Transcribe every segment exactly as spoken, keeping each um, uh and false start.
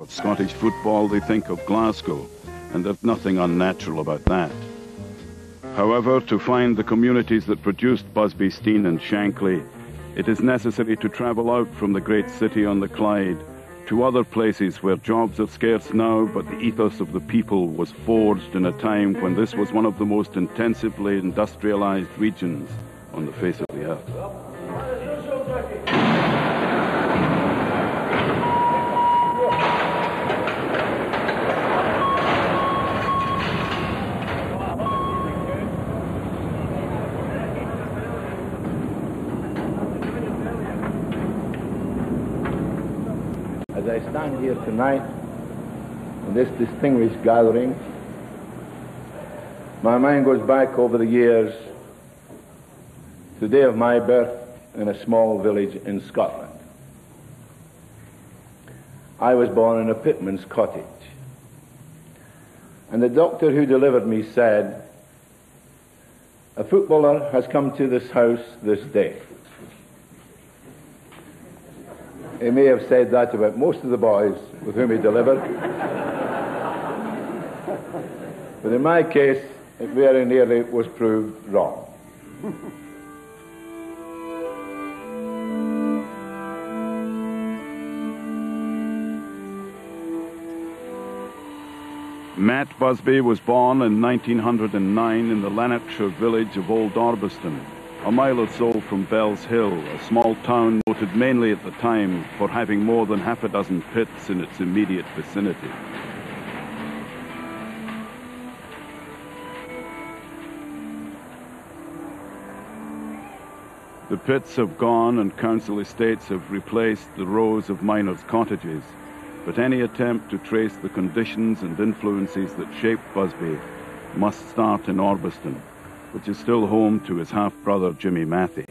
Of Scottish football, they think of Glasgow, and there's nothing unnatural about that. However, to find the communities that produced Busby, Stein and Shankly, it is necessary to travel out from the great city on the Clyde to other places where jobs are scarce now, but the ethos of the people was forged in a time when this was one of the most intensively industrialized regions on the face of the earth. As I stand here tonight in this distinguished gathering, my mind goes back over the years to the day of my birth in a small village in Scotland. I was born in a pitman's cottage, and the doctor who delivered me said, "A footballer has come to this house this day." He may have said that about most of the boys with whom he delivered. But in my case, it very nearly was proved wrong. Matt Busby was born in nineteen oh nine in the Lanarkshire village of Old Orbiston, a mile or so from Bell's Hill, a small town noted mainly at the time for having more than half a dozen pits in its immediate vicinity. The pits have gone and council estates have replaced the rows of miners' cottages, but any attempt to trace the conditions and influences that shaped Busby must start in Orbiston, which is still home to his half-brother Jimmy Matthey.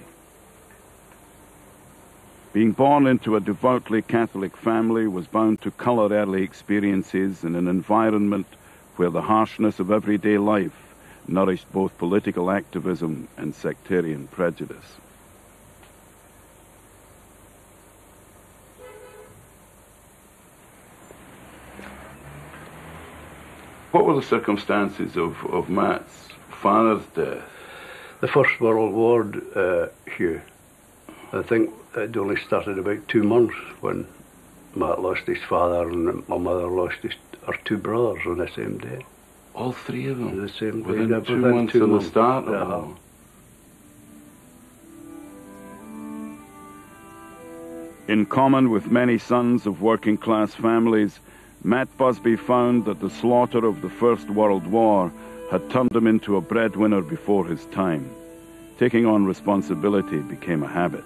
Being born into a devoutly Catholic family was bound to colour early experiences in an environment where the harshness of everyday life nourished both political activism and sectarian prejudice. What were the circumstances of, of Matt's father's death? The First World War, uh, Hugh. I think it only started about two months when Matt lost his father and my mother lost his, her two brothers on the same day. All three of them? The same day. Within Yeah, two within months two of months. the start of Yeah. the war? In common with many sons of working-class families, Matt Busby found that the slaughter of the First World War had turned him into a breadwinner before his time. Taking on responsibility became a habit.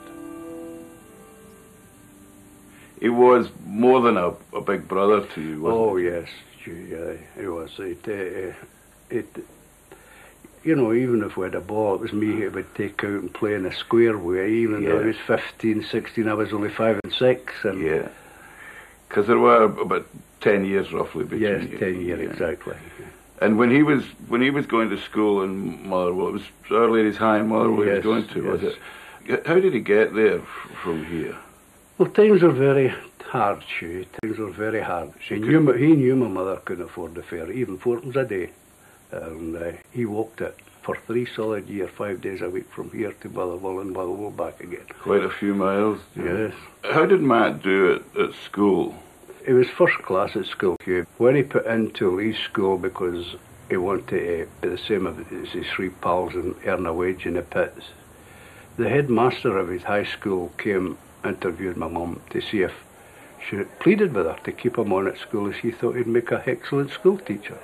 He was more than a, a big brother to you, wasn't Oh, he? yes. Gee, yeah, he was. It, uh, it, you know, even if we had a ball, it was me who would take out and play in a square way. Even Yeah. though I was fifteen, sixteen, I was only five and six. And Yeah. Because there were about ten years roughly between yes, you. ten years, Yeah. exactly. And when he was when he was going to school in Motherwell, it was early in his high in Motherwell he was Yes, going to, was yes. it? How did he get there f- from here? Well, things were very hard, Hugh. Things were very hard. He knew, my, he knew my mother couldn't afford the fare, even fourpence a day. And uh, he walked it for three solid years, five days a week, from here to Motherwell and Motherwell back again. Quite a few miles. Yes. How did Matt do it at school? He was first class at school, Hugh. When he put in to leave school because he wanted to be the same as his three pals and earn a wage in the pits, the headmaster of his high school came, interviewed my mum to see if she pleaded with her to keep him on at school, as she thought he'd make an excellent school teacher.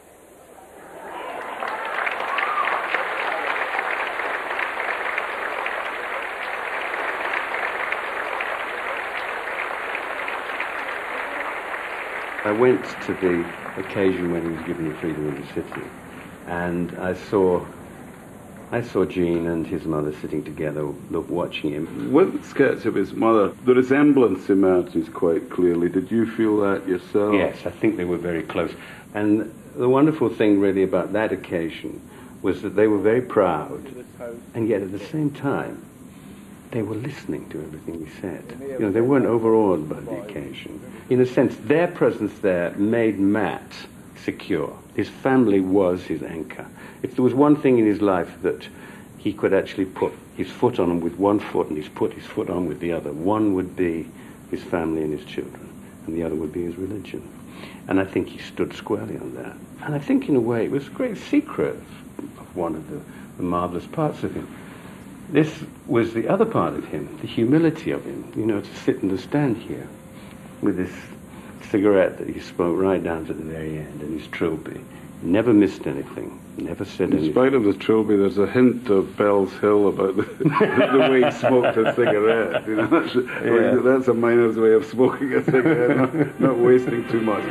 I went to the occasion when he was given the freedom of the city, and I saw I saw Jean and his mother sitting together, look, watching him. With the sketch of his mother, the resemblance emerges quite clearly. Did you feel that yourself? Yes, I think they were very close. And the wonderful thing really about that occasion was that they were very proud, and yet at the same time, they were listening to everything he said. You know, they weren't overawed by the occasion. In a sense, their presence there made Matt secure. His family was his anchor. If there was one thing in his life that he could actually put his foot on with one foot and he's put his foot on with the other, one would be his family and his children, and the other would be his religion. And I think he stood squarely on that. And I think, in a way, it was a great secret of one of the, the marvellous parts of him. This was the other part of him, the humility of him, you know, to sit and to stand here with this cigarette that he smoked right down to the very end, and his trilby. Never missed anything, never said anything. In spite of the trilby, there's a hint of Bell's Hill about the, the way he smoked a cigarette. You know, that's, yeah. that's a miner's way of smoking a cigarette, not, not wasting too much.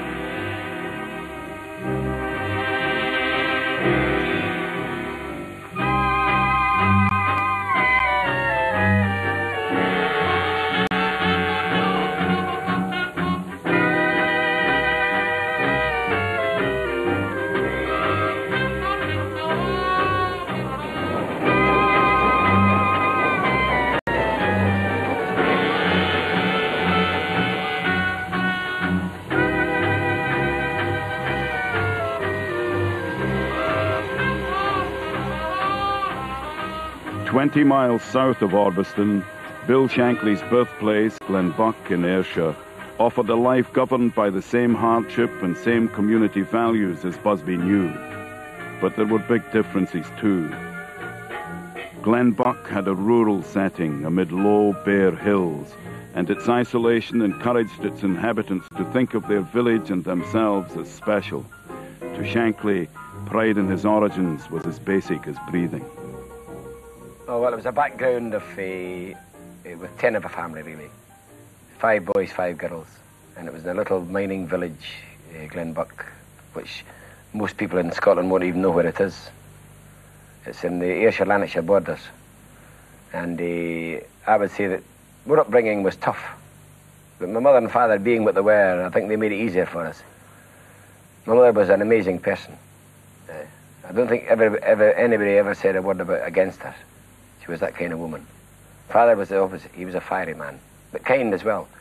Twenty miles south of Orbiston, Bill Shankly's birthplace, Glenbuck in Ayrshire, offered a life governed by the same hardship and same community values as Busby knew. But there were big differences too. Glenbuck had a rural setting amid low, bare hills, and its isolation encouraged its inhabitants to think of their village and themselves as special. To Shankly, pride in his origins was as basic as breathing. Oh, well, it was a background of, uh, with ten of a family, really. Five boys, five girls. And it was in a little mining village, uh, Glenbuck, which most people in Scotland won't even know where it is. It's in the Ayrshire-Lanarkshire borders. And uh, I would say that our upbringing was tough. But my mother and father being what they were, I think they made it easier for us. My mother was an amazing person. Uh, I don't think ever, ever anybody ever said a word about against her. She was that kind of woman. Father was the opposite. He was a fiery man, but kind as well.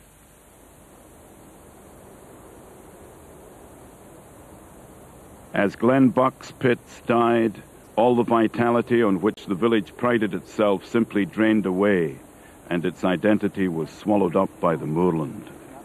As Glenbuck's pits died, all the vitality on which the village prided itself simply drained away, and its identity was swallowed up by the moorland.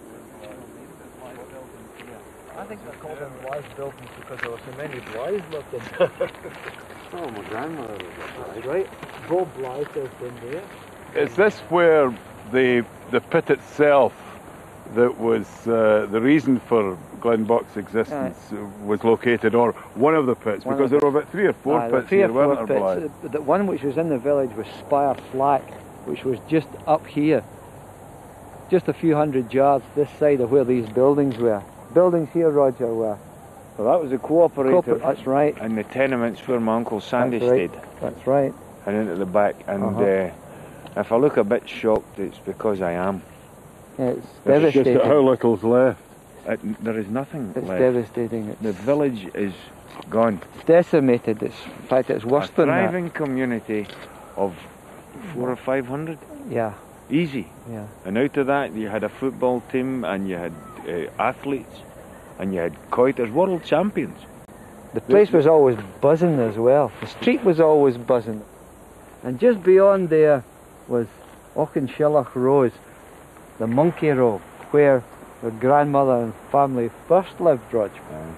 I think they called them Blythe buildings because there were so many Blythe lived in. Oh, my grandmother was a Blythe, right? Bob Blythe has been there. Is this where the the pit itself that was uh, the reason for Glenbuck's existence uh, was located, or one of the pits? One because the, there were about three or four uh, pits three here, or four weren't there, pits. The, the one which was in the village was Spire Flack, which was just up here, just a few hundred yards this side of where these buildings were. Buildings here, Roger, were. Well, that was a cooperative. Cooper, that's right. And the tenements where my Uncle Sandy that's right. stayed. That's right. And into the back. And uh-huh. uh, if I look a bit shocked, it's because I am. Yeah, it's, it's devastating. Just how little's left. It, there is nothing it's left. Devastating. It's the village is gone. It's decimated. It's, in fact, it's worse a than that. A thriving community of four or five hundred. Yeah. Easy. Yeah. And out of that, you had a football team, and you had uh, athletes, and you had coiters, world champions. The place was always buzzing as well. The street was always buzzing. And just beyond there was Auchenshillach Rose, the Monkey Row, where the grandmother and family first lived, Roger. Yeah.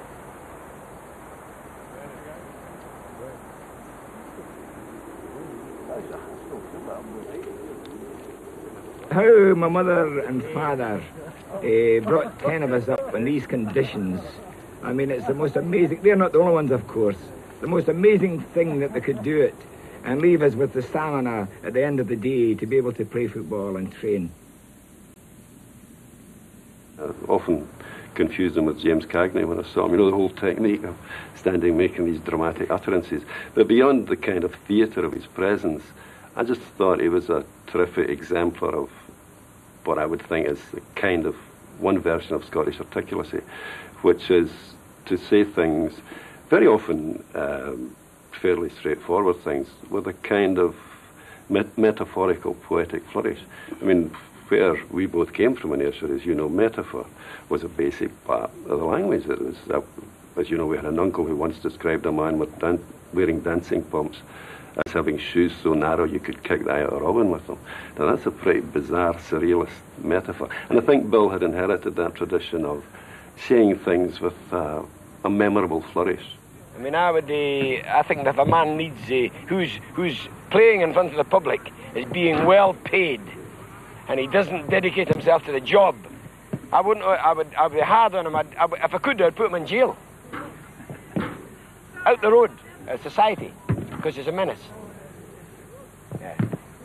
How my mother and father uh, brought ten of us up in these conditions. I mean, it's the most amazing, they're not the only ones, of course, the most amazing thing that they could do it and leave us with the stamina at the end of the day to be able to play football and train. I often confused him with James Cagney when I saw him, you know, the whole technique of standing making these dramatic utterances. But beyond the kind of theatre of his presence, I just thought he was a terrific exemplar of what I would think is the kind of one version of Scottish articulacy, which is to say things, very often um, fairly straightforward things, with a kind of met metaphorical, poetic flourish. I mean, where we both came from in Ayrshire, as you know, metaphor was a basic part of the language. It was, uh, as you know, we had an uncle who once described a man with dan wearing dancing pumps as having shoes so narrow you could kick the eye out of Robin with them. Now that's a pretty bizarre, surrealist metaphor. And I think Bill had inherited that tradition of saying things with uh, a memorable flourish. I mean, I would, uh, I think if a man needs, uh, who's, who's playing in front of the public, is being well paid, and he doesn't dedicate himself to the job, I wouldn't, I would, I would be hard on him. I'd, I would, if I could, I'd put him in jail. Out the road, uh, society, because he's a menace. Yeah.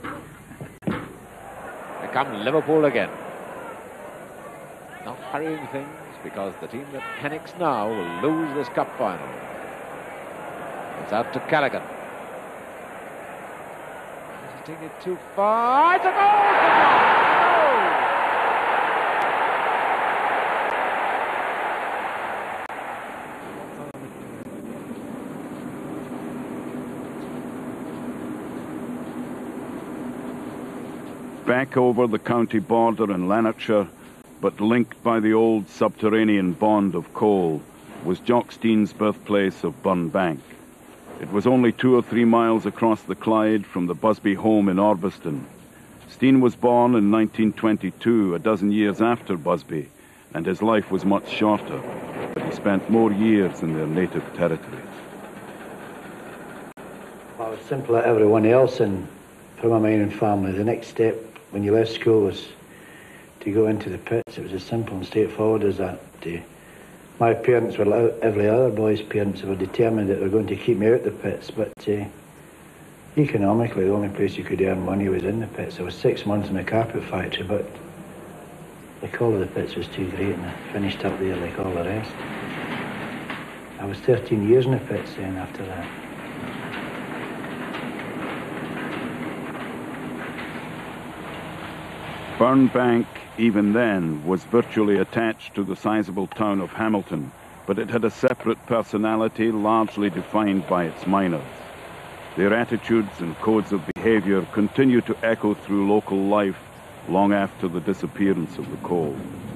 Here come Liverpool again. Not hurrying things, because the team that panics now will lose this cup final. It's out to Callaghan. He's taking it too far. It's a goal! Back over the county border in Lanarkshire, but linked by the old subterranean bond of coal, was Jock Stein's birthplace of Burnbank. It was only two or three miles across the Clyde from the Busby home in Orbiston. Stein was born in nineteen twenty-two, a dozen years after Busby, and his life was much shorter, but he spent more years in their native territory. I was simple like everyone else in, from a mining family. The next step when you left school was to go into the pits. It was as simple and straightforward as that. Uh, my parents were like every other boy's parents, who were determined that they were going to keep me out the pits, but uh, economically the only place you could earn money was in the pits. I was six months in a carpet factory, but the call of the pits was too great, and I finished up there like all the rest. I was thirteen years in the pits then after that. Burnbank, even then, was virtually attached to the sizable town of Hamilton, but it had a separate personality largely defined by its miners. Their attitudes and codes of behavior continue to echo through local life long after the disappearance of the coal.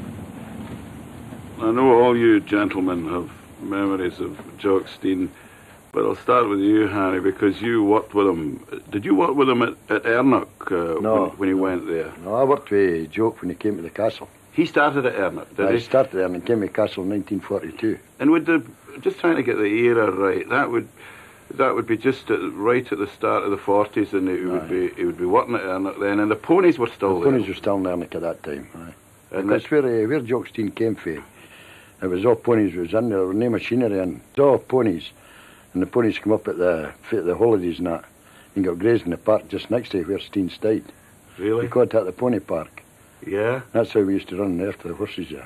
I know all you gentlemen have memories of Jock Stein, but I'll start with you, Harry, because you worked with him. Did you work with him at, at Ernock uh, no, when, when he went there? No, I worked with Jock when he came to the castle. He started at Ernock, did I he? I started there and came to the castle in nineteen forty-two. And would the, just trying to get the era right, that would that would be just at, right at the start of the forties, and it would be he would be working at Ernock then, and the ponies were still the there. The ponies were still in Ernock at that time. Aye. And that's where uh, where Jock Stein came from. It was all ponies was in there. There was no machinery, and it was all ponies. And the ponies come up at the at the holidays and that, and got grazed in the park just next to where Stein stayed. Really? We called that the pony park. Yeah. That's how we used to run after the horses there.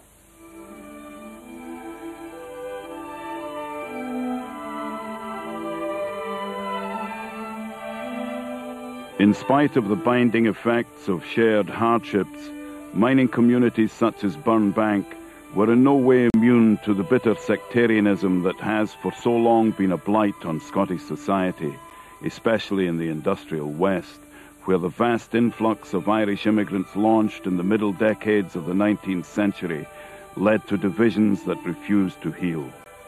In spite of the binding effects of shared hardships, mining communities such as Burnbank were in no way immune to the bitter sectarianism that has for so long been a blight on Scottish society, especially in the industrial West, where the vast influx of Irish immigrants launched in the middle decades of the nineteenth century led to divisions that refused to heal.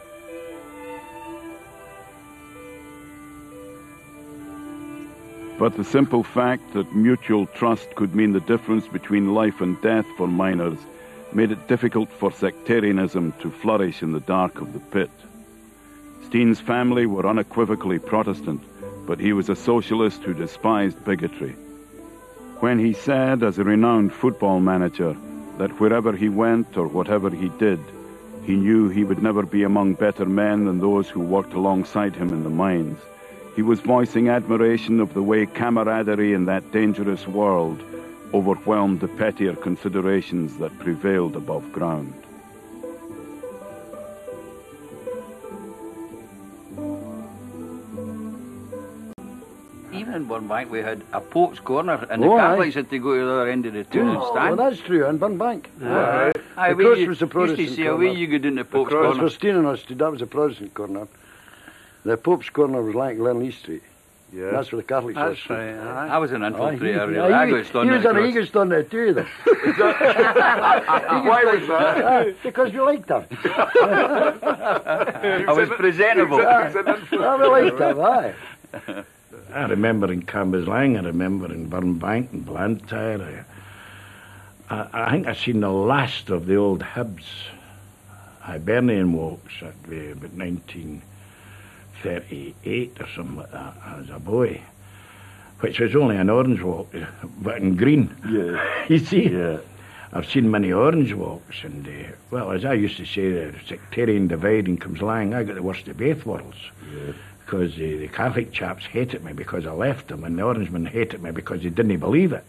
But the simple fact that mutual trust could mean the difference between life and death for miners made it difficult for sectarianism to flourish in the dark of the pit. Stein's family were unequivocally Protestant, but he was a socialist who despised bigotry. When he said, as a renowned football manager, that wherever he went or whatever he did, he knew he would never be among better men than those who worked alongside him in the mines, he was voicing admiration of the way camaraderie in that dangerous world overwhelmed the pettier considerations that prevailed above ground. Even in Burnbank we had a Pope's Corner, and the oh, Catholics aye. had to go to the other end of the town and stand. Well, that's true, in Burnbank. Aye. Aye, the cross was the Protestant used to see corner. away you go down the Pope's Corner. Corner. For Stein and us, that was the Protestant corner. The Pope's Corner was like Glenlee Street. Yeah. That's where the Catholics That's was. right. I, I was an infiltrator. Aye, he, really. I he, got stunned he was that on, he cross. got stunned there too, then. Why was that? Uh, because we liked him. I was presentable. Oh, we liked him, aye. I remember in Cambuslang, I remember in Burnbank and Blantyre. I, I think I seen the last of the old Hibs Hibernian walks at uh, about nineteen thirty-eight or something like that as a boy, which was only an orange walk, but in green. Yeah. You see? Yeah. I've seen many orange walks, and, uh, well, as I used to say, the sectarian divide in Cambuslang, I got the worst of both worlds. Yeah. Because uh, the Catholic chaps hated me because I left them, and the Orangemen hated me because they didn't believe it.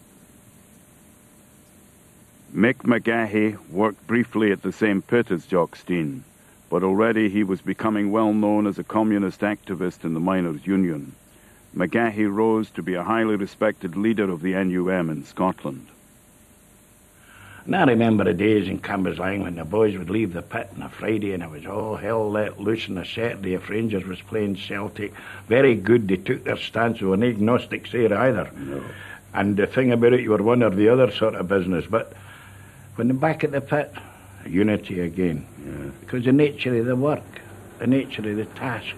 Mick McGahey worked briefly at the same pit as Jock Stein, but already he was becoming well known as a communist activist in the miners' union. McGahey rose to be a highly respected leader of the N U M in Scotland. And I remember the days in Cambuslang when the boys would leave the pit on a Friday and it was all hell let loose on a Saturday if Rangers was playing Celtic. Very good, they took their stance. There were no agnostics there either. No. And the thing about it, you were one or the other sort of business. But when they're back at the pit, unity again. Yeah. Because the nature of the work, the nature of the task.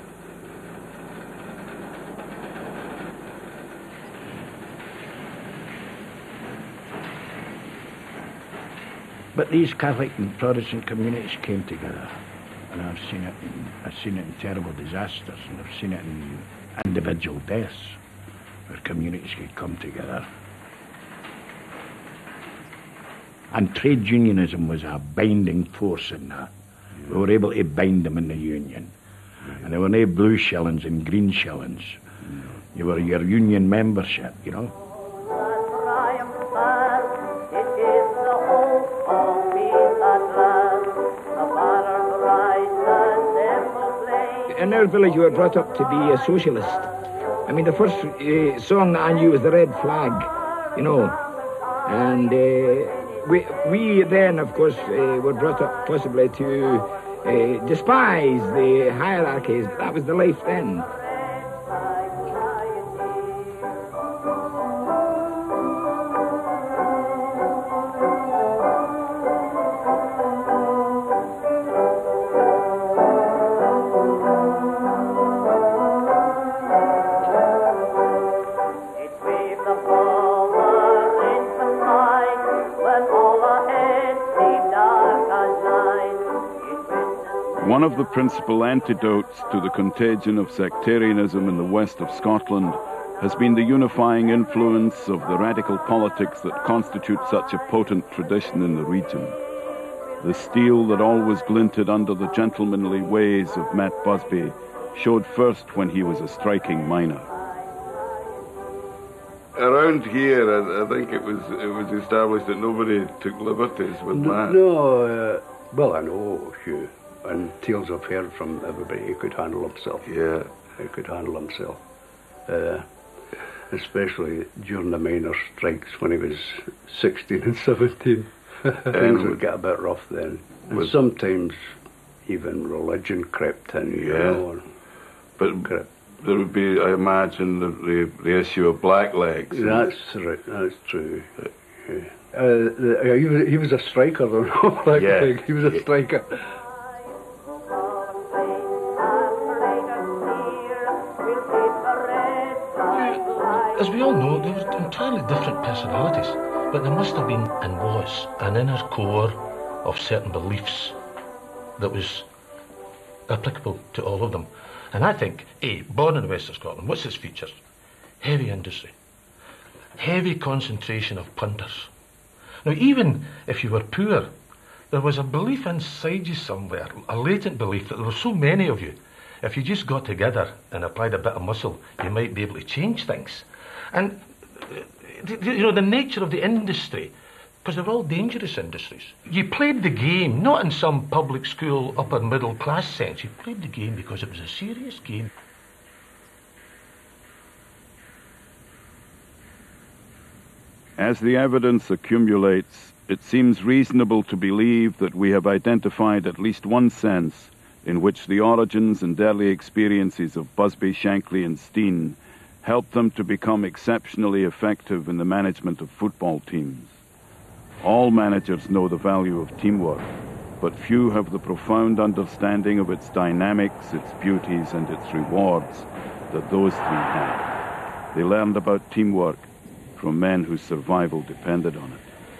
But these Catholic and Protestant communities came together, and I've seen it. In, I've seen it in terrible disasters, and I've seen it in individual deaths, where communities could come together. And trade unionism was a binding force in that. Yeah. We were able to bind them in the union, yeah. And there were no blue shillings and green shillings. Yeah. You were your union membership, you know. In our village, we were brought up to be a socialist. I mean, the first uh, song that I knew was The Red Flag, you know. And uh, we, we then, of course, uh, were brought up possibly to uh, despise the hierarchies. That was the life then. One of the principal antidotes to the contagion of sectarianism in the west of Scotland has been the unifying influence of the radical politics that constitute such a potent tradition in the region. The steel that always glinted under the gentlemanly ways of Matt Busby showed first when he was a striking miner. Around here, I, I think it was it was established that nobody took liberties with Matt. No, uh, well, I know a few. And tales I've heard from everybody, he could handle himself. Yeah. He could handle himself. Uh, especially during the miners' strikes when he was sixteen and seventeen. Things would get a bit rough then. And sometimes even religion crept in, you yeah. know. But crept. There would be, I imagine, the, the, the issue of blacklegs. That's right, that's true. Yeah. Uh, the, he, was, he was a striker, though, no blackleg. Yeah. He was a striker. As we all know, they were entirely different personalities, but there must have been and was an inner core of certain beliefs that was applicable to all of them. And I think, A, born in the west of Scotland, what's its features? Heavy industry, heavy concentration of punters. Now, even if you were poor, there was a belief inside you somewhere, a latent belief that there were so many of you. If you just got together and applied a bit of muscle, you might be able to change things. And, you know, the nature of the industry, because they're all dangerous industries. You played the game, not in some public school upper middle class sense. You played the game because it was a serious game. As the evidence accumulates, it seems reasonable to believe that we have identified at least one sense in which the origins and early experiences of Busby, Shankly and Stein helped them to become exceptionally effective in the management of football teams. All managers know the value of teamwork, but few have the profound understanding of its dynamics, its beauties and its rewards that those three had. They learned about teamwork from men whose survival depended on it.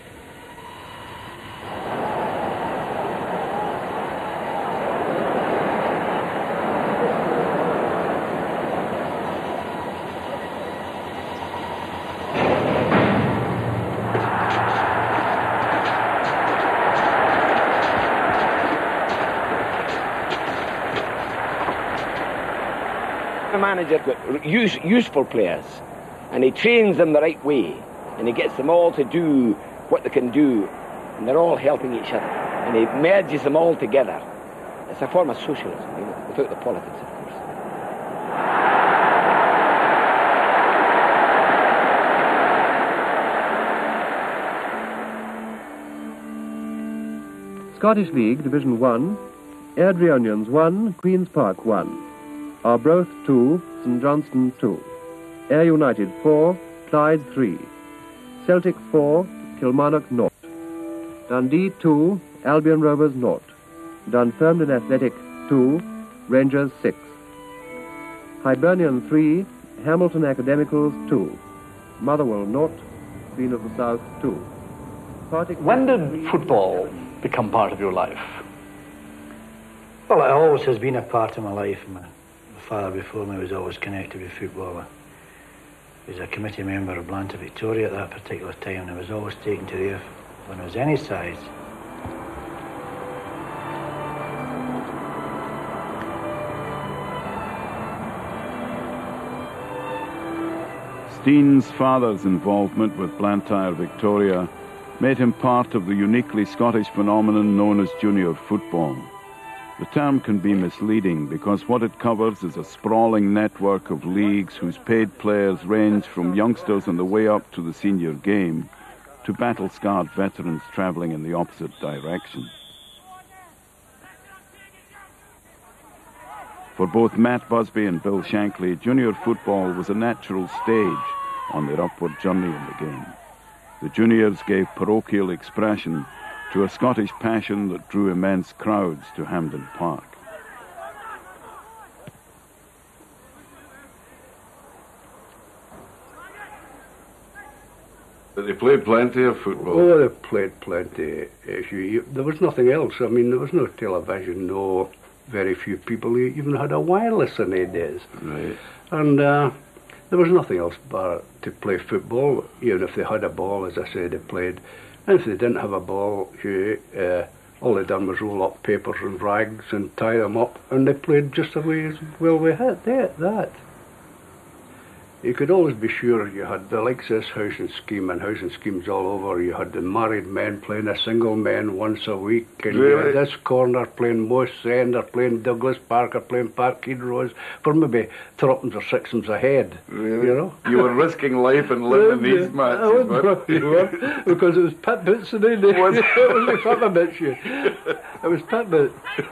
The manager got use, useful players, and he trains them the right way, and he gets them all to do what they can do, and they're all helping each other, and he merges them all together. It's a form of socialism, you know, without the politics, of course. Scottish League, Division one, Airdrie Onions one, Queen's Park one. Arbroath two, St Johnstone two. Ayr United four, Clyde three. Celtic four, Kilmarnock naught. Dundee two, Albion Rovers naught. Dunfermline Athletic two, Rangers six. Hibernian three, Hamilton Academicals two. Motherwell naught, Queen of the South two. Partick when did football become part of your life? Well, it always has been a part of my life. My father before me was always connected with football. He was a committee member of Blantyre Victoria at that particular time, and I was always taken to there when I was any size. Stein's father's involvement with Blantyre Victoria made him part of the uniquely Scottish phenomenon known as junior football. The term can be misleading because what it covers is a sprawling network of leagues whose paid players range from youngsters on the way up to the senior game to battle-scarred veterans travelling in the opposite direction. For both Matt Busby and Bill Shankly, junior football was a natural stage on their upward journey in the game. The juniors gave parochial expression to a Scottish passion that drew immense crowds to Hampden Park. They played plenty of football. Oh, they played plenty. There was nothing else. I mean, there was no television, no very few people even had a wireless in those days. Right. And uh, there was nothing else but to play football. Even if they had a ball, as I said, they played. And if they didn't have a ball, you, uh, all they done was roll up papers and rags and tie them up, and they played just the way as well we had that. that. You could always be sure you had the likes of this housing scheme and housing schemes all over. You had the married men playing a single men once a week, and really? You had this corner playing Moss End or playing Douglas Park or playing Parkhead Rose for maybe threepence or sixpence a head. Really? You know? You were risking life and living in these matches, I wouldn't you were, because it was pit boots and then it wasn't pit boots. It was pit boots.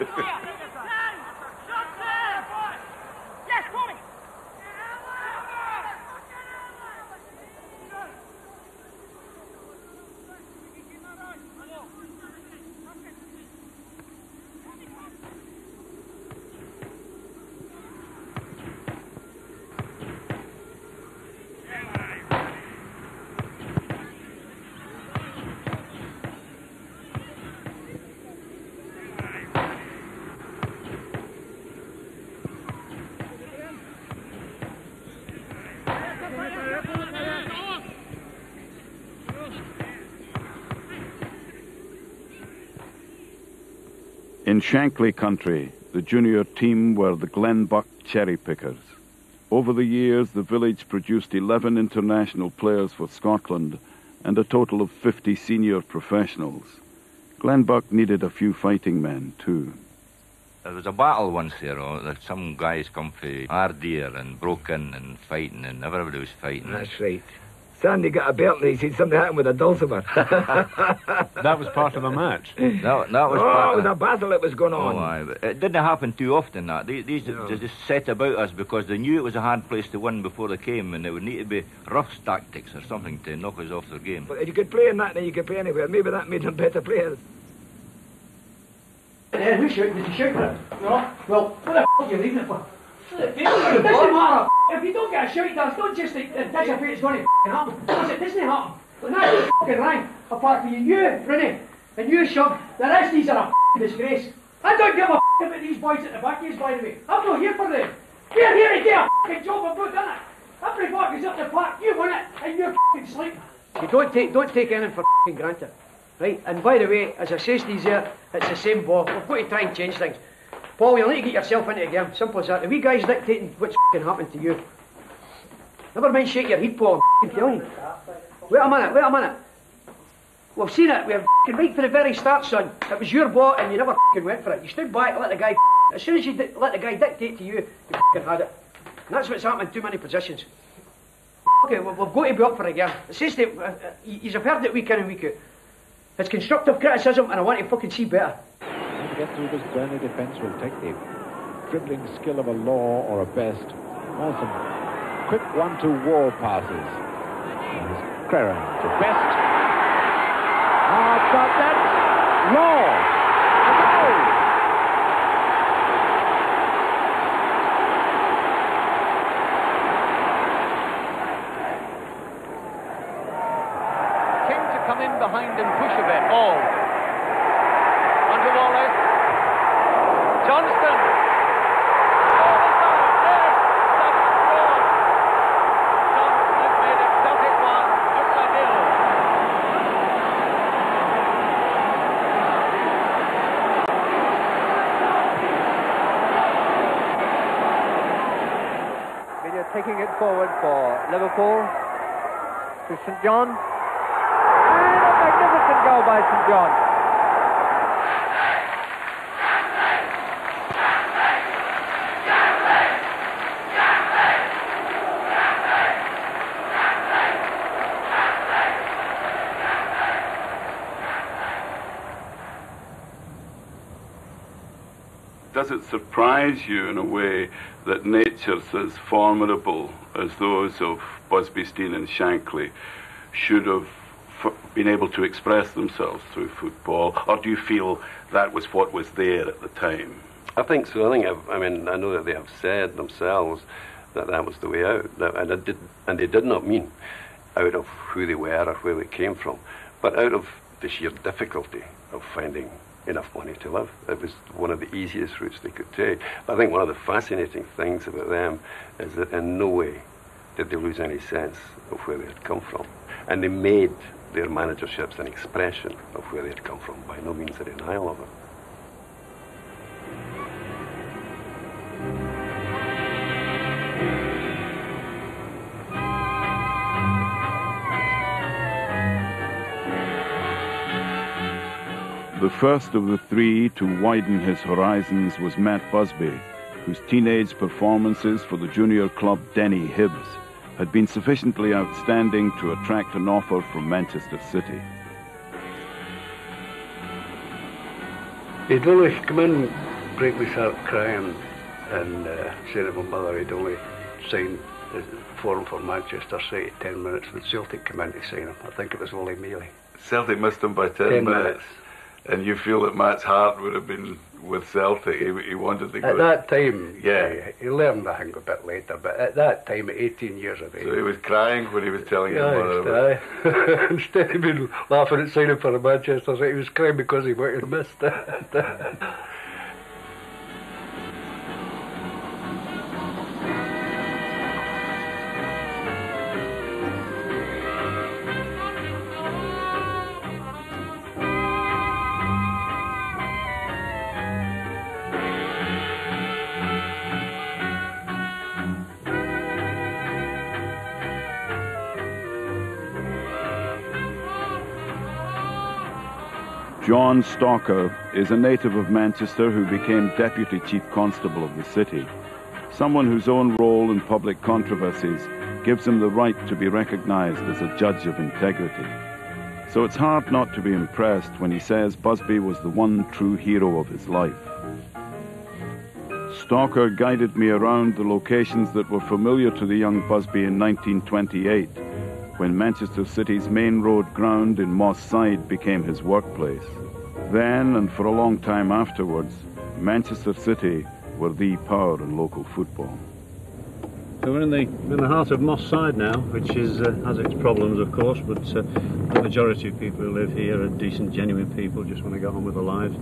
In Shankly country, the junior team were the Glenbuck Cherry Pickers. Over the years, the village produced eleven international players for Scotland and a total of fifty senior professionals. Glenbuck needed a few fighting men, too. There was a battle once there, oh, that some guys come from Ardeer and broke in and fighting, and everybody was fighting. That's right. Sandy got a belt and he said something happened with a dulcimer. That was part of the match. That, that was oh, part it was of a battle that was going on. Oh, aye, but it didn't happen too often, that. These, these No. they just set about us because they knew it was a hard place to win before they came, and it would need to be rough tactics or something to knock us off their game. But if you could play in that, then you could play anywhere. Maybe that made them better players. Yeah, who's shooting? Did you shoot for it? No. Well, what the f*** are you leaving it for? It doesn't matter. If you don't get a shout dance, don't just anticipate it's going to f***ing happen. Because it doesn't happen. But now you f***ing rang, apart from you, you, Rooney, and you, Shug, the rest of these are a f***ing disgrace. I don't give a f*** about these boys at the back of by the way. I'm not here for them. We're here to do a f***ing job of good, innit? Every block is up the park, you win it, and you're f***ing sleeping. You don't take, don't take anything for f***ing granted. Right, and by the way, as I says to these here, it's the same ball. We've got to try and change things. Paul, you'll need to get yourself into the game. Simple as that. The wee guy's dictating what's f***ing happening to you. Never mind shake your head, Paul, I'm f***ing telling you. Wait a minute, wait a minute. We've seen it, we're f***ing right from the very start, son. It was your ball and you never f***ing went for it. You stood back, let the guy f***. As soon as you di let the guy dictate to you, you f***ing had it. And that's what's happening in too many positions. Okay, we've got to be up for it again. It says that, uh, uh, you've heard it week in and week out. It's constructive criticism and I want to fucking see better. To get through this Burnley defence will take the dribbling skill of a Law or a Best. Awesome. Quick one-two war passes. There's Creran to Best. Ah, but that's Law. A goal. King to come in behind and push a bit. All. Onto Wallace. Johnston. Taking it forward for Liverpool to St John, and a magnificent goal by St John. Does it surprise you in a way that natures as formidable as those of Busby, Stein and Shankly should have f been able to express themselves through football, or do you feel that was what was there at the time? I think so. I think I've, I mean I know that they have said themselves that that was the way out, that, and it did, and they did not mean out of who they were or where they came from, but out of the sheer difficulty of finding enough money to live. It was one of the easiest routes they could take. I think one of the fascinating things about them is that in no way did they lose any sense of where they had come from. And they made their managerships an expression of where they had come from, by no means a denial of it. The first of the three to widen his horizons was Matt Busby, whose teenage performances for the junior club Denny Hibbs had been sufficiently outstanding to attract an offer from Manchester City. He'd only come in, break my heart crying, and uh, say to my mother he'd only signed the form for Manchester City ten minutes, with Celtic come in to sign him. I think it was Willie Mealy. Celtic missed him by ten, ten minutes. minutes. And you feel that Matt's heart would have been with Celtic. He, he wanted to go. At that time, yeah. He learned, I think, a bit later, but at that time, at eighteen years of age. So he was crying when he was telling his yeah, mother. Aye. Instead of being laughing at signing for Manchester City, he was crying because he might have missed it. John Stalker is a native of Manchester who became Deputy Chief Constable of the city. someone whose own role in public controversies gives him the right to be recognized as a judge of integrity. So it's hard not to be impressed when he says Busby was the one true hero of his life. Stalker guided me around the locations that were familiar to the young Busby in nineteen twenty-eight, when Manchester City's main road ground in Moss Side became his workplace. Then, and for a long time afterwards, Manchester City were the power in local football. So we're in the in the heart of Moss Side now, which is uh, has its problems, of course, but uh, the majority of people who live here are decent, genuine people, just want to get on with their lives.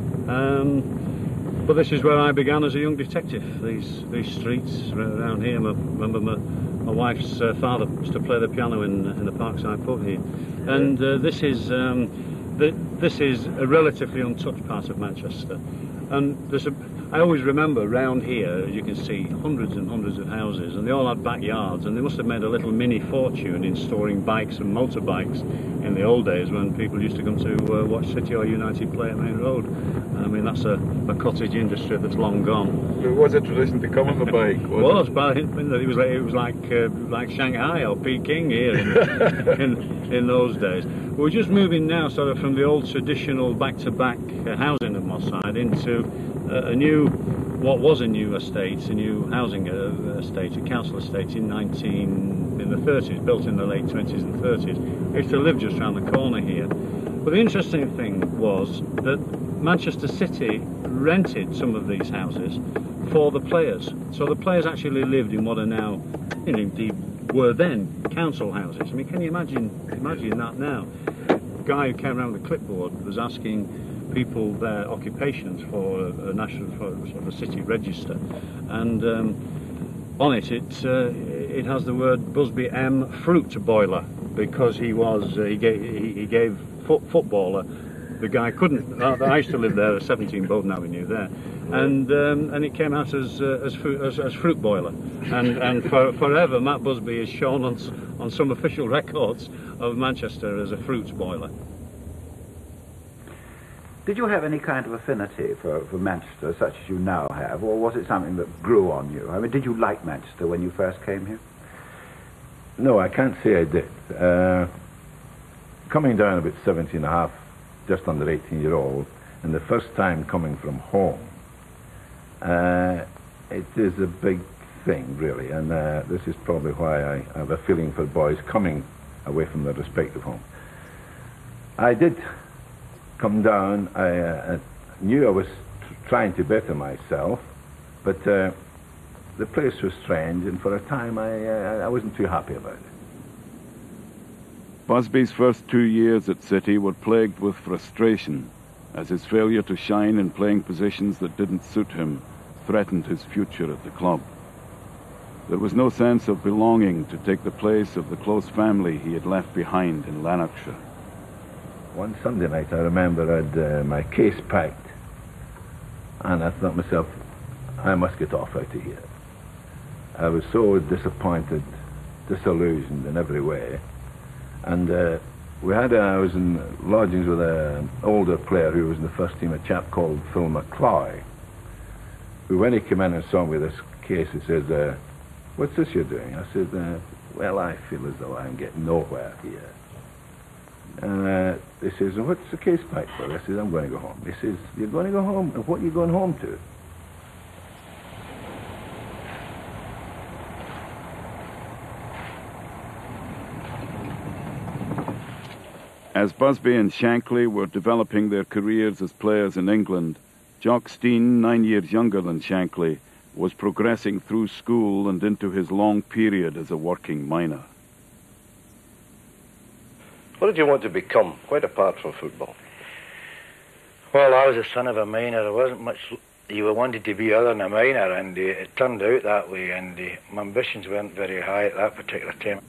Um, but this is where I began as a young detective. These these streets around here. I remember my, my wife's uh, father used to play the piano in in the Parkside pub here, and uh, this is um, the, this is a relatively untouched part of Manchester, and there's a. I always remember round here, you can see hundreds and hundreds of houses, and they all had backyards, and they must have made a little mini fortune in storing bikes and motorbikes in the old days when people used to come to uh, watch City or United play at Main Road. I mean, that's a, a cottage industry that's long gone. There was a tradition to come on the bike, It was, but it was like, it was like, uh, like Shanghai or Peking here in, in, in those days. We're just moving now sort of from the old traditional back-to-back uh, housing of Moss Side into uh, a new, what was a new estate, a new housing uh, estate, a council estate in nineteen in the thirties, built in the late twenties and thirties. I used to live just around the corner here. But the interesting thing was that Manchester City rented some of these houses for the players. So the players actually lived in what are now, you know, indeed were then council houses. I mean, can you imagine imagine that now? A guy who came around with a clipboard was asking people their occupations for a, a national, for a sort of a city register, and um, on it it uh, it has the word Busby M fruit boiler, because he was uh, he gave he, he gave foot, footballer. The guy couldn't. Uh, I used to live there at seventeen Bowden Avenue there, and um, and it came out as uh, as, fruit, as as fruit boiler, and and for, forever Matt Busby is shown on on some official records of Manchester as a fruit boiler. Did you have any kind of affinity for, for Manchester, such as you now have, or was it something that grew on you? I mean, did you like Manchester when you first came here? No, I can't say I did. Uh, coming down about seventeen and a half, just under eighteen year old, and the first time coming from home, uh, it is a big thing, really, and uh, this is probably why I have a feeling for boys coming away from their respective homes. I did come down. I uh, knew I was trying to better myself, but uh, the place was strange, and for a time I, uh, I wasn't too happy about it. Busby's first two years at City were plagued with frustration, as his failure to shine in playing positions that didn't suit him threatened his future at the club. There was no sense of belonging to take the place of the close family he had left behind in Lanarkshire. One Sunday night, I remember I had uh, my case packed, and I thought to myself, I must get off out of here. I was so disappointed, disillusioned in every way, and uh, we had, uh, I was in lodgings with an older player who was in the first team, a chap called Phil McCloy, who, when he came in and saw me with this case, he said, uh, what's this you're doing? I said, uh, well, I feel as though I'm getting nowhere here. And uh, he says, well, what's the case packed for? I said, I'm going to go home. He says, you're going to go home? And what are you going home to? As Busby and Shankly were developing their careers as players in England, Jock Stein, nine years younger than Shankly, was progressing through school and into his long period as a working miner. What did you want to become, quite apart from football? Well, I was the son of a miner. There wasn't much you wanted to be other than a miner, and uh, it turned out that way, and uh, my ambitions weren't very high at that particular time.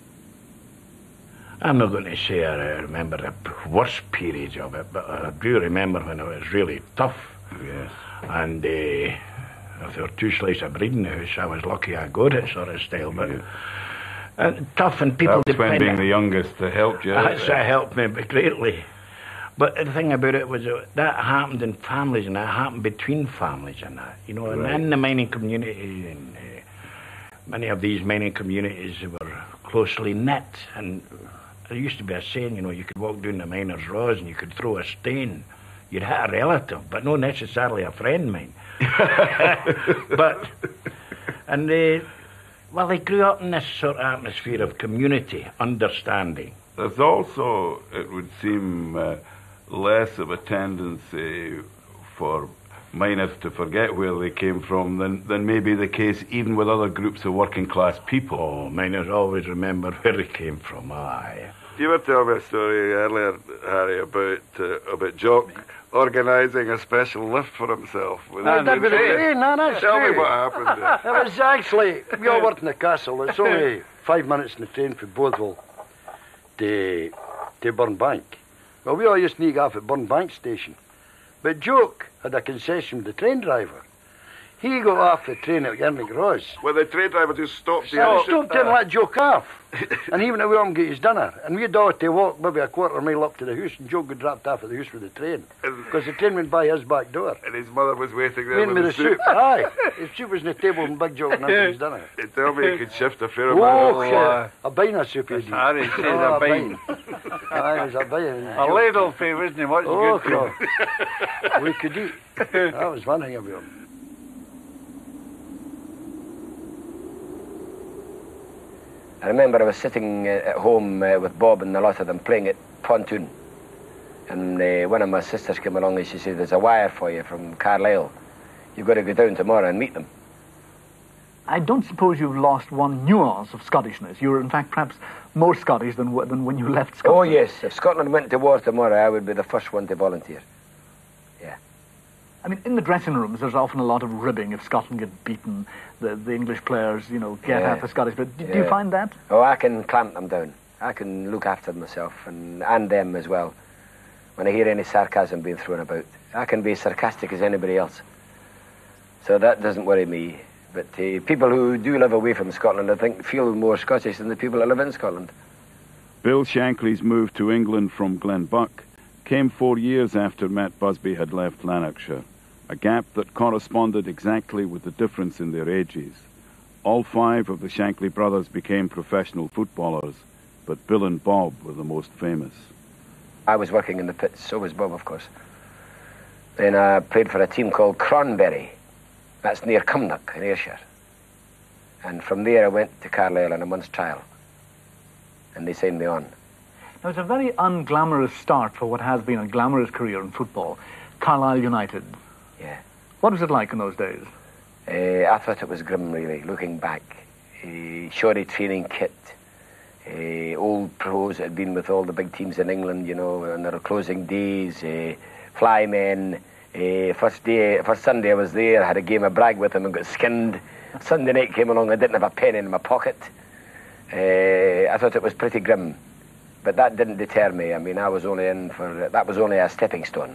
I'm not going to say I remember the worst periods of it, but I do remember when it was really tough. Yes. And uh, if there were two slices of bread in the house, I was lucky I got it, sort of style. But yeah. uh, tough, and people That was when depend being the youngest to help you. That's uh, helped me greatly. But the thing about it was uh, that happened in families, and that happened between families and that. You know, and Right. in the mining community, and uh, many of these mining communities were closely knit. And there used to be a saying, you know, you could walk down the miners' rows and you could throw a stone. You'd hit a relative, but not necessarily a friend, mine. But, and they, well, they grew up in this sort of atmosphere of community, understanding. There's also, it would seem, uh, less of a tendency for miners to forget where they came from than, than may be the case even with other groups of working class people. Oh, miners always remember where they came from, aye. You were telling me a story earlier, Harry, about uh, about Jock organising a special lift for himself. With No, an that was train. train, no, that's Tell true. me what happened there. It was actually, we all worked in the castle. It's only five minutes in the train from Bodeville to, to Burnbank. Well, we all used to sneak off at Burnbank station. But Jock had a concession with the train driver. He got off the train at Yernick Ross. Well, the train driver just stopped Yeah, him. he stopped him and let Jock off. And he went away and get his dinner. And we'd all had to walk maybe a quarter mile up to the house, and Jock got dropped off at the house with the train. Because the train went by his back door. And his mother was waiting there Waiting with with the the soup. soup. Aye. The soup was on the table and Big Jock went into his dinner. You tell me you could shift a fair Oh, amount. shit. A bine of soup, he did. Harry says Oh, a bine. Aye, it was a bine. A ladle favour, isn't it? What's Oh, good for God. We could eat. That was one thing about him. I remember I was sitting uh, at home uh, with Bob and a lot of them playing at pontoon. And uh, one of my sisters came along and she said, there's a wire for you from Carlisle. You've got to go down tomorrow and meet them. I don't suppose you've lost one nuance of Scottishness. You're, in fact, perhaps more Scottish than, w- than when you left Scotland. Oh, yes. If Scotland went to war tomorrow, I would be the first one to volunteer. I mean, in the dressing rooms, there's often a lot of ribbing if Scotland get beaten. The, the English players, you know, get Yeah. at the Scottish. But do, do Yeah. you find that? Oh, I can clamp them down. I can look after myself and, and them as well. When I hear any sarcasm being thrown about, I can be sarcastic as anybody else. So that doesn't worry me. But uh, people who do live away from Scotland, I think, feel more Scottish than the people that live in Scotland. Bill Shankly's move to England from Glenbuck came four years after Matt Busby had left Lanarkshire, a gap that corresponded exactly with the difference in their ages. All five of the Shankly brothers became professional footballers, but Bill and Bob were the most famous. I was working in the pits, so was Bob, of course. Then I played for a team called Cronberry. That's near Cumnock in Ayrshire. And from there I went to Carlisle on a month's trial. And they signed me on. Now, it's a very unglamorous start for what has been a glamorous career in football. Carlisle United. Yeah. What was it like in those days? Uh, I thought it was grim, really, looking back. Uh, shoddy training kit. Uh, old pros that had been with all the big teams in England, you know, on their closing days. Uh, flymen. Uh, first day, first Sunday I was there, I had a game of brag with them and got skinned. Sunday night came along, I didn't have a penny in my pocket. Uh, I thought it was pretty grim. But that didn't deter me. I mean, I was only in for... That was only a stepping stone.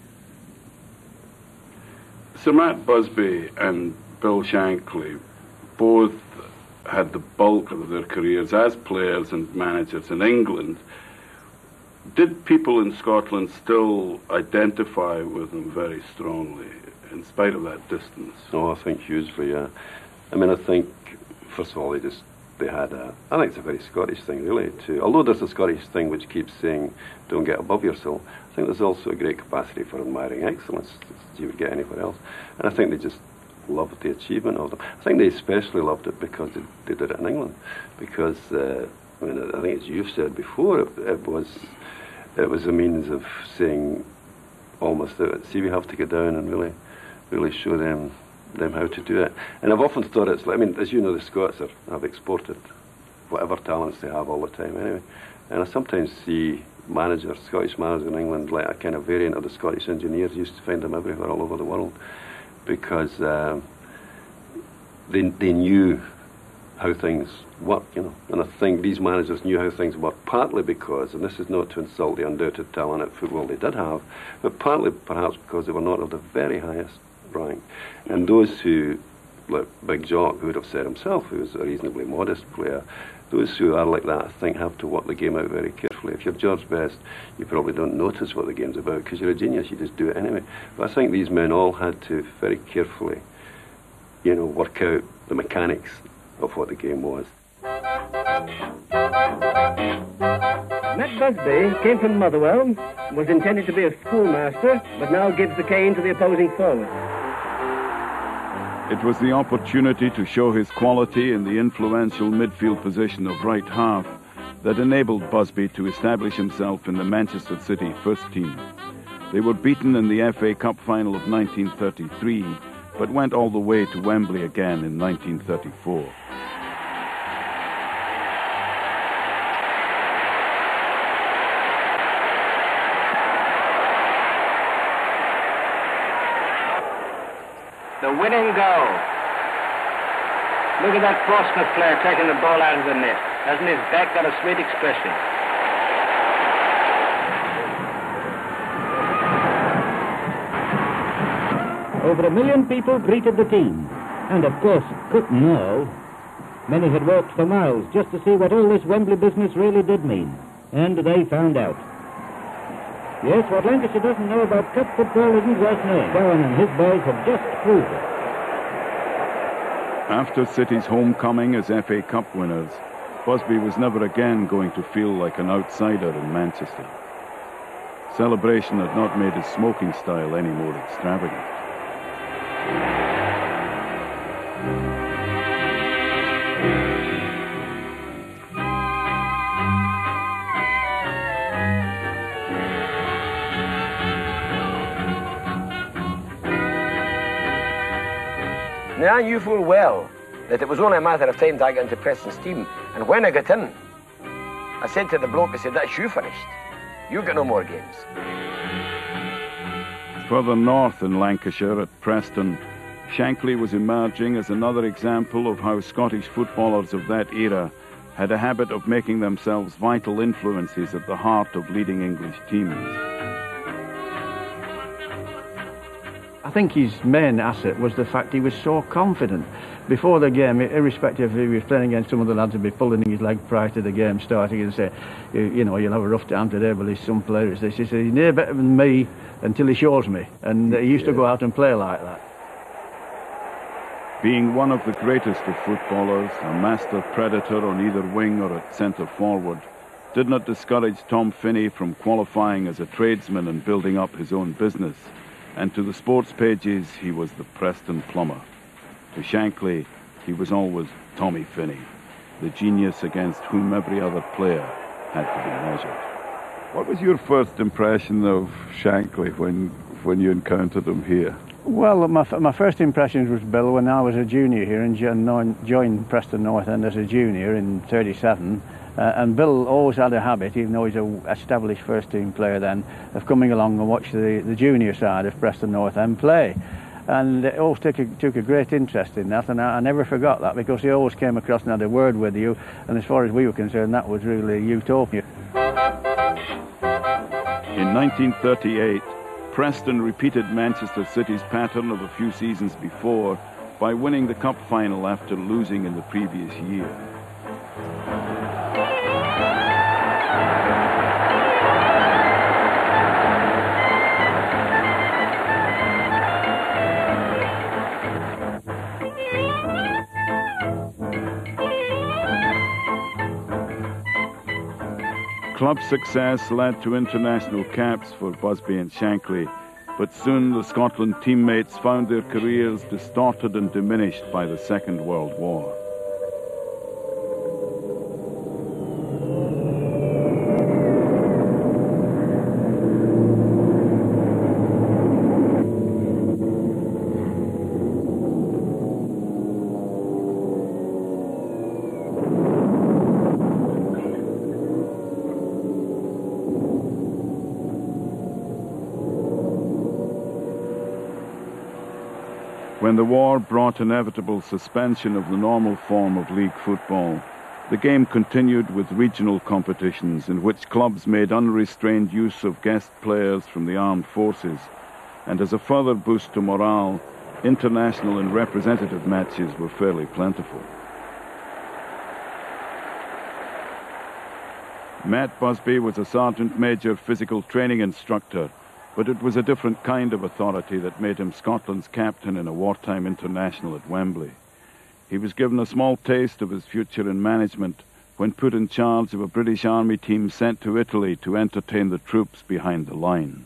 Sir Matt Busby and Bill Shankly both had the bulk of their careers as players and managers in England. Did people in Scotland still identify with them very strongly, in spite of that distance? Oh, I think hugely, yeah. I mean, I think, first of all, they just, they had a, I think it's a very Scottish thing, really, too. Although there's a Scottish thing which keeps saying, don't get above yourself, I think there's also a great capacity for admiring excellence that you would get anywhere else. And I think they just loved the achievement of them. I think they especially loved it because they, they did it in England. Because, uh, I mean, I think as you've said before, it, it was it was a means of saying almost, that, see, we have to get down and really, really show them them how to do it. And I've often thought it's like, I mean, as you know, the Scots are, have exported whatever talents they have all the time anyway. And I sometimes see managers, Scottish managers in England, like a kind of variant of the Scottish engineers. You used to find them everywhere, all over the world, because um, they, they knew how things work, you know. And I think these managers knew how things work, partly because, and this is not to insult the undoubted talent at football they did have, but partly perhaps because they were not of the very highest rank. And those who, like Big Jock, who would have said himself, who was a reasonably modest player, Those who are like that, I think, have to work the game out very carefully. If you're George Best, you probably don't notice what the game's about because you're a genius, you just do it anyway. But I think these men all had to very carefully, you know, work out the mechanics of what the game was. Matt Busby came from Motherwell, was intended to be a schoolmaster, but now gives the cane to the opposing forward. It was the opportunity to show his quality in the influential midfield position of right half that enabled Busby to establish himself in the Manchester City first team. They were beaten in the F A Cup final of nineteen thirty-three, but went all the way to Wembley again in nineteen thirty-four. The winning goal. Look at that Portsmouth player taking the ball out of the net. Hasn't his back got a sweet expression? Over a million people greeted the team. And of course, couldn't know. Many had walked for miles just to see what all this Wembley business really did mean. And they found out. Yes, what Lancashire doesn't know about cup football isn't worth knowing. Bowen and his boys have just proved it. After City's homecoming as F A Cup winners, Busby was never again going to feel like an outsider in Manchester. Celebration had not made his smoking style any more extravagant. Now, I knew full well that it was only a matter of time to I got into Preston's team. And when I got in, I said to the bloke, I said, that's you finished. You got no more games. Further north in Lancashire at Preston, Shankly was emerging as another example of how Scottish footballers of that era had a habit of making themselves vital influences at the heart of leading English teams. I think his main asset was the fact he was so confident. Before the game, irrespective if he was playing against some of the lads, would be pulling his leg prior to the game starting and say, you, you know, you'll have a rough time today, but there's some players. He said, he's no better than me until he shows me. And he used yeah. to go out and play like that. Being one of the greatest of footballers, a master predator on either wing or at centre forward, did not discourage Tom Finney from qualifying as a tradesman and building up his own business. And to the sports pages, he was the Preston plumber. To Shankly, he was always Tommy Finney, the genius against whom every other player had to be measured. What was your first impression of Shankly when, when you encountered him here? Well, my, my first impressions was Bill when I was a junior here and joined Preston North End as a junior in thirty-seven. Uh, and Bill always had a habit, even though he's an established first-team player then, of coming along and watch the, the junior side of Preston North End play. And it always took a, took a great interest in that, and I, I never forgot that, because he always came across and had a word with you, and as far as we were concerned, that was really utopia. In nineteen thirty-eight, Preston repeated Manchester City's pattern of a few seasons before by winning the cup final after losing in the previous year. Club success led to international caps for Busby and Shankly, but soon the Scotland teammates found their careers distorted and diminished by the Second World War. When the war brought inevitable suspension of the normal form of league football, the game continued with regional competitions in which clubs made unrestrained use of guest players from the armed forces, and as a further boost to morale, international and representative matches were fairly plentiful. Matt Busby was a Sergeant Major physical training instructor, but it was a different kind of authority that made him Scotland's captain in a wartime international at Wembley. He was given a small taste of his future in management when put in charge of a British Army team sent to Italy to entertain the troops behind the lines.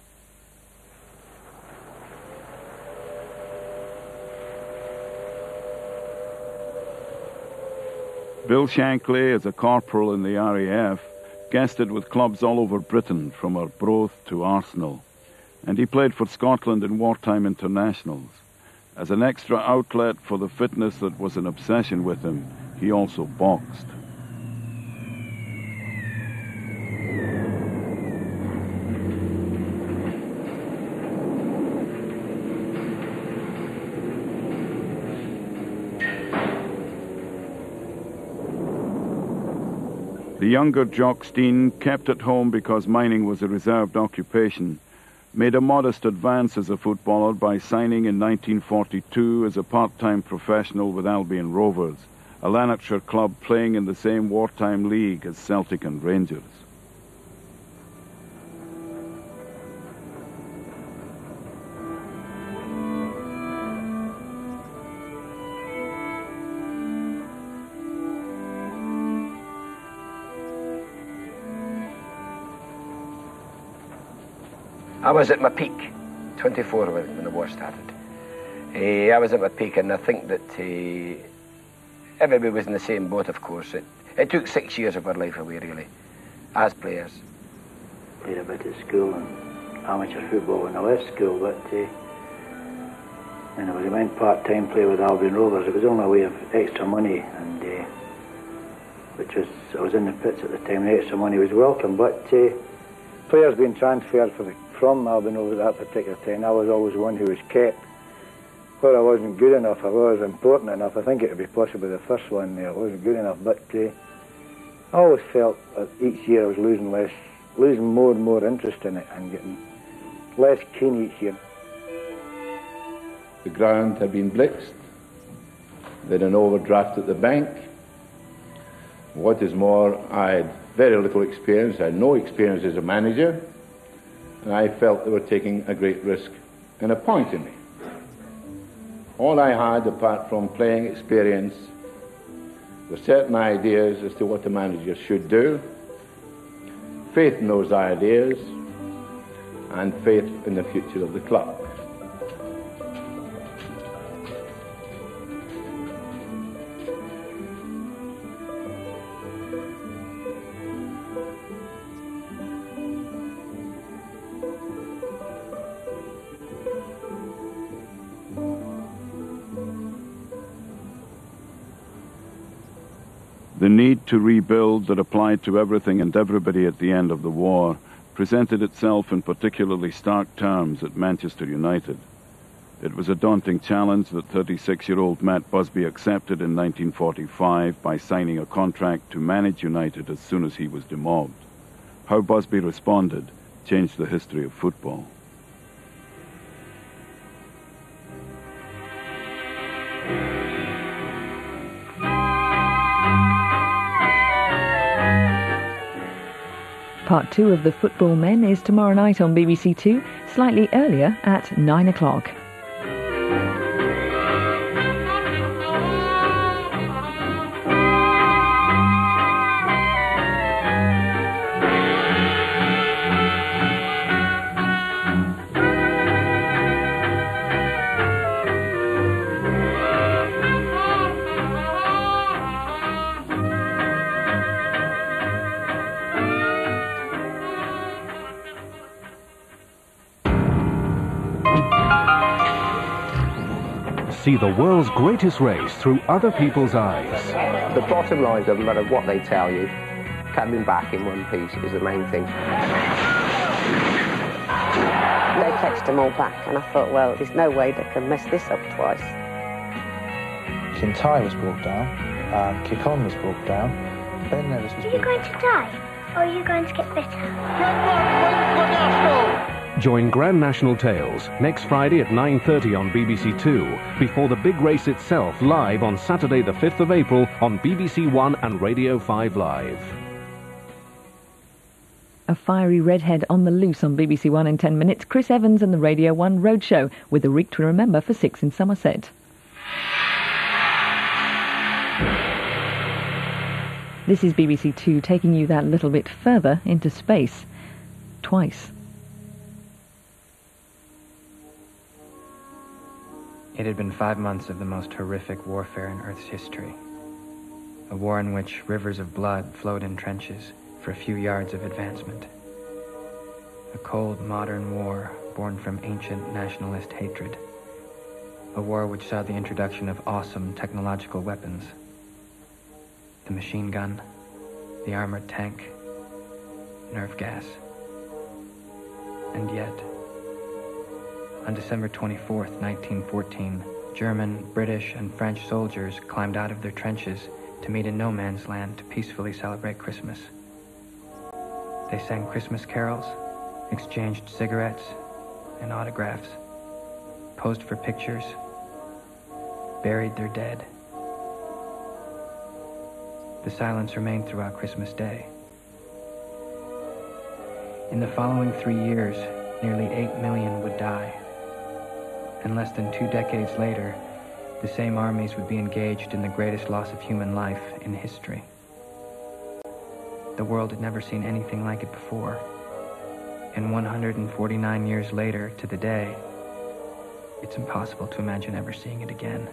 Bill Shankly, as a corporal in the R A F, guested with clubs all over Britain, from Arbroath to Arsenal, and he played for Scotland in wartime internationals. As an extra outlet for the fitness that was an obsession with him, he also boxed. The younger Jock Stein, kept at home because mining was a reserved occupation, made a modest advance as a footballer by signing in nineteen forty-two as a part-time professional with Albion Rovers, a Lanarkshire club playing in the same wartime league as Celtic and Rangers. I was at my peak, twenty-four when the war started. Uh, I was at my peak, and I think that uh, everybody was in the same boat, of course. It, it took six years of our life away, really, as players. Played a bit at school and amateur football when I left school, but uh, when I was went part-time play with Albion Rovers, it was only a way of extra money, and uh, which was, I was in the pits at the time, and extra money was welcome, but uh, players being transferred for the from Albion Rovers at that particular time, I was always one who was kept. Where I wasn't good enough, I was important enough. I think it would be possibly the first one there. I wasn't good enough, but uh, I always felt that each year I was losing less, losing more and more interest in it, and getting less keen each year. The ground had been blitzed. They had an overdraft at the bank. What is more, I had very little experience. I had no experience as a manager. And I felt they were taking a great risk in appointing me. All I had, apart from playing experience, were certain ideas as to what a manager should do, faith in those ideas, and faith in the future of the club. The need to rebuild that applied to everything and everybody at the end of the war presented itself in particularly stark terms at Manchester United. It was a daunting challenge that thirty-six-year-old Matt Busby accepted in nineteen forty-five by signing a contract to manage United as soon as he was demobbed. How Busby responded changed the history of football. Part two of The Football Men is tomorrow night on B B C Two, slightly earlier at nine o'clock. See the world's greatest race through other people's eyes. The bottom line, doesn't matter what they tell you, coming back in one piece is the main thing. They fetched them all back, and I thought, well, there's no way they can mess this up twice. Kintyre was brought down, um, Kick-On was brought down, Ben Nevis was Are you going to die, or are you going to get better? Join Grand National Tales next Friday at nine thirty on B B C Two, before the big race itself, live on Saturday the fifth of April on B B C One and Radio five Live. A fiery redhead on the loose on B B C One in ten minutes. Chris Evans and the Radio One Roadshow with a week to remember for six in Somerset. This is B B C Two taking you that little bit further into space. Twice. It had been five months of the most horrific warfare in Earth's history. A war in which rivers of blood flowed in trenches for a few yards of advancement. A cold, modern war born from ancient nationalist hatred. A war which saw the introduction of awesome technological weapons. The machine gun, the armored tank, nerve gas. And yet, on December twenty-fourth, nineteen fourteen, German, British, and French soldiers climbed out of their trenches to meet in no man's land to peacefully celebrate Christmas. They sang Christmas carols, exchanged cigarettes and autographs, posed for pictures, buried their dead. The silence remained throughout Christmas Day. In the following three years, nearly eight million would die. And less than two decades later, the same armies would be engaged in the greatest loss of human life in history. The world had never seen anything like it before. And one hundred forty-nine years later to the day, it's impossible to imagine ever seeing it again.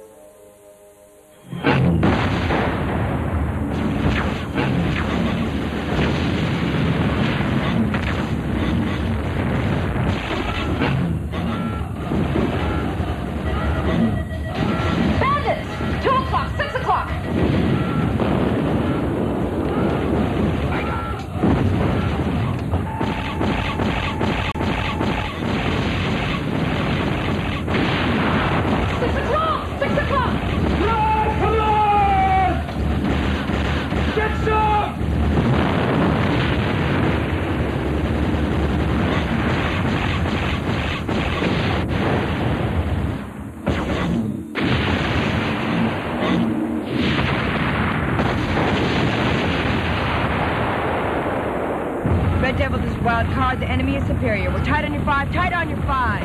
The enemy is superior. We're tight on your five, tight on your five.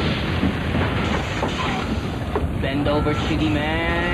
Bend over, shitty man.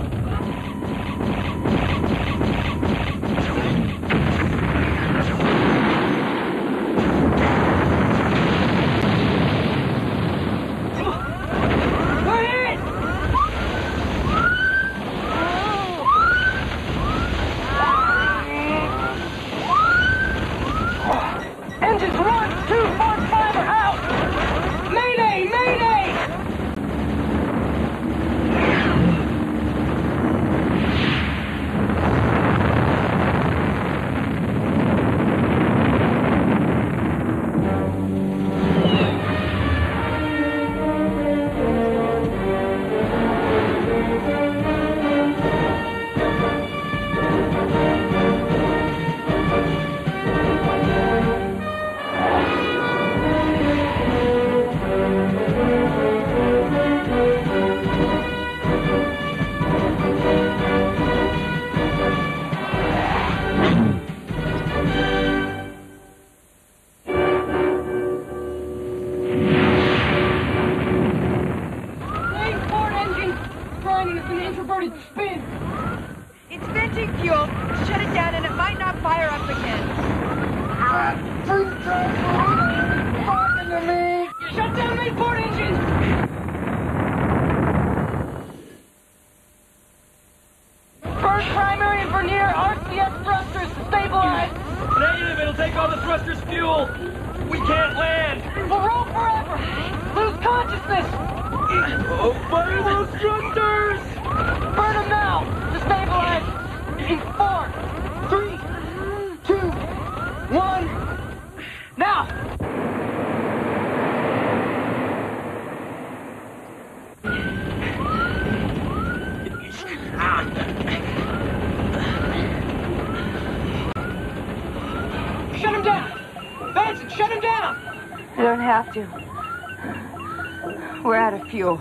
We're out of fuel.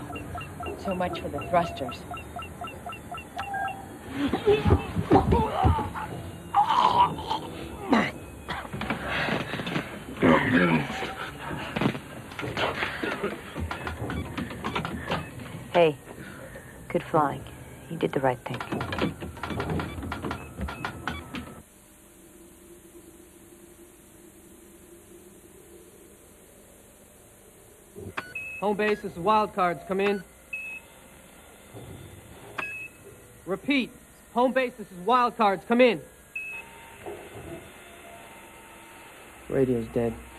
So much for the thrusters. Hey, good flying. You did the right thing. Home base, this is wild cards. Come in. Repeat. Home base, this is wild cards. Come in. Radio's dead.